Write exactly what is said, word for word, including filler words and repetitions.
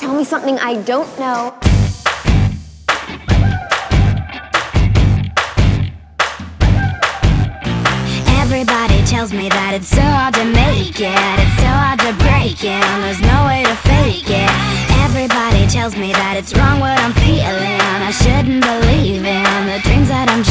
Tell me something I don't know. Everybody tells me that it's so hard to make it, it's so hard to break it, and there's no way to fake it. Everybody tells me that it's wrong what I'm feeling, I shouldn't believe in the dreams that I'm